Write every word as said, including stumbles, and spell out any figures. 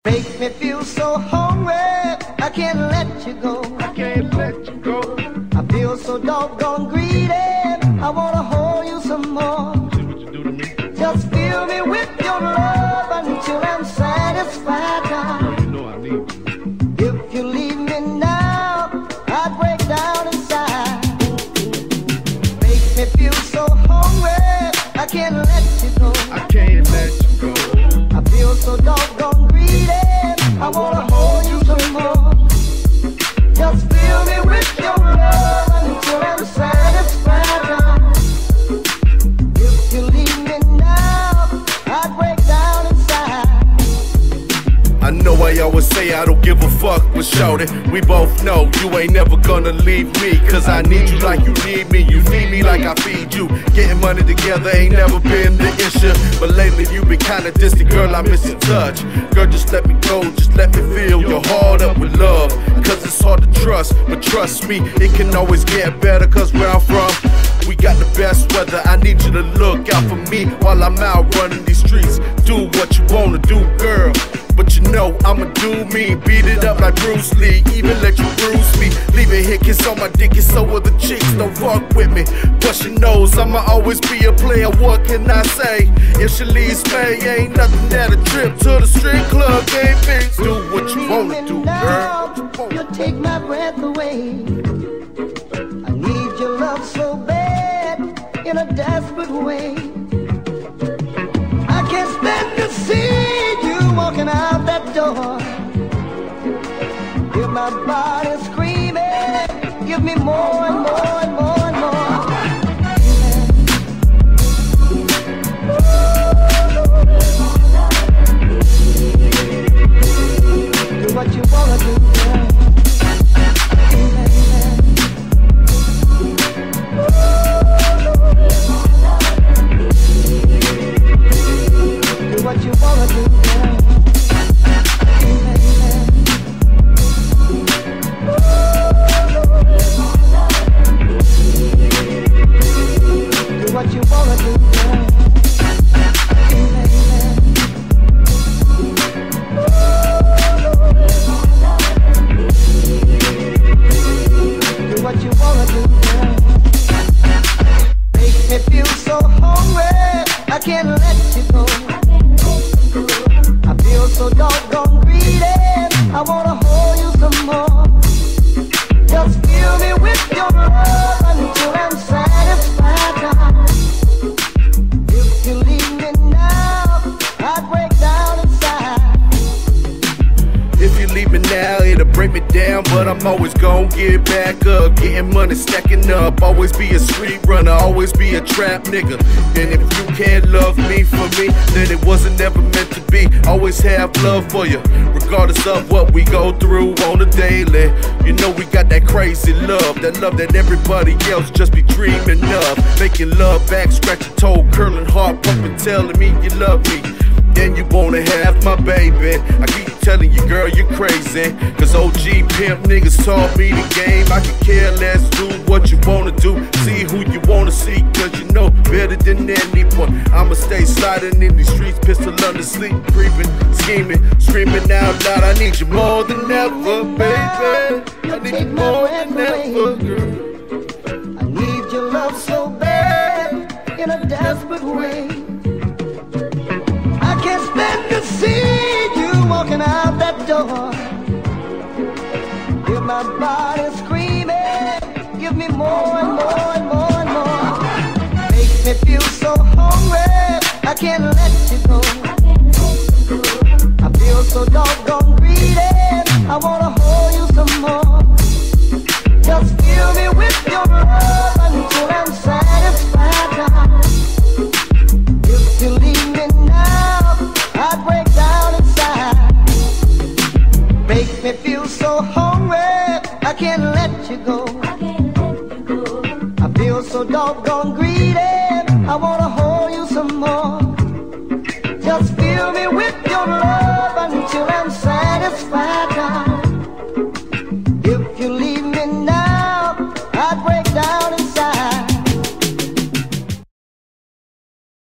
Make me feel so hungry, I can't let you go. I can't let you go. I feel so doggone greedy, I wanna hold you some more. See what you do to me? Just fill me with your love until I'm satisfied. Girl, you know I need you. If you leave me now, I'd break down inside. Make me feel so hungry, I can't let you go. I can't let you go. I feel so doggone greedy, I wanna hold you some more. Just fill me with your love until I'm satisfied. If you leave me now, I'd break down inside. I know I always say I don't give a fuck, but shout it. We both know you ain't never gonna leave me, cause I need you like you need me. You feed me like I feed you. Getting money together ain't never been the issue, but lately you been kinda distant, girl, I miss your touch. Girl, just let me go, just let me feel your heart up with love. Cause it's hard to trust, but trust me, it can always get better. Cause where I'm from, we got the best weather. I need you to look out for me while I'm out running these streets. Do what you wanna do, girl, but you know I'ma do me. Beat it up like Bruce Lee, even let you bruise me. Leave it here, kiss on my dick and so other chicks. Don't fuck with me, bust your nose, I'ma always be a player. What can I say? If she leaves me, ain't nothing that a trip to the strip club can't fix. Do what you wanna do, girl. You take my breath away. I need your love so bad, in a desperate way. I can't stand to see you walking out that door. Feel my body screaming, give me more and more and more and more. Do what you wanna do, girl. Do what you wanna do, girl. Do what you wanna do, girl. Do what you wanna do, girl. Make me feel so hungry, I can't let you go. I feel so doggone greedy, I wanna hold you some more. Just fill me with your love until I'm satisfied. If you leave me now, I'd break down inside. If you leave me now, it'll break me down, but I'm always gon' get back up. Getting money, stacking up, always be a street runner, always be a trap nigga. And if you can't love me for me, then it wasn't ever meant to be. Always have love for you, regardless of what we go through on a daily. You know we got that crazy love, that love that everybody else just be dreaming of. Making love back, scratching toe, curling heart pumping, telling me you love me. Then you wanna have my baby. I keep telling you, girl, you're crazy. Cause O G pimp niggas taught me the game. I can care less, do what you wanna do. See who you wanna see, cause you know better than anyone. I'ma stay sliding in these streets, pistol under sleep, creeping, scheming, screaming out loud. I need you more than ever, baby. I need you more than ever, girl. I need your love so bad, in a desperate way. I can't stand to see you walking out that door. Feel my body screaming, give me more and more and more and more. Make me feel so hungry, I can't let you go.